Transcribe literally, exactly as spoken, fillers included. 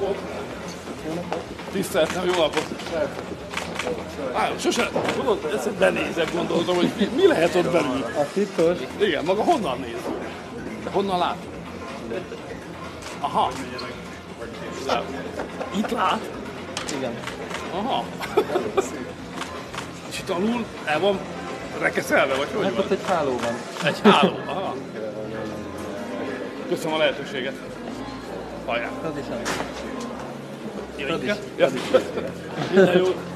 napot! Tiszteltem, jó napot! Á, sose, tudod, ezt benézek, gondoltam, hogy mi, mi lehet ott belül. A titkos? Igen, maga honnan néz? De honnan lát? Aha. De itt lát? Igen. Aha. És itt alul el van rekeszelve, vagy hogy Hát van? ott egy háló van. Egy háló, aha. Köszönöm a lehetőséget. Hajrá. Az is az. Jöjjünk el? Az is. Minden jót.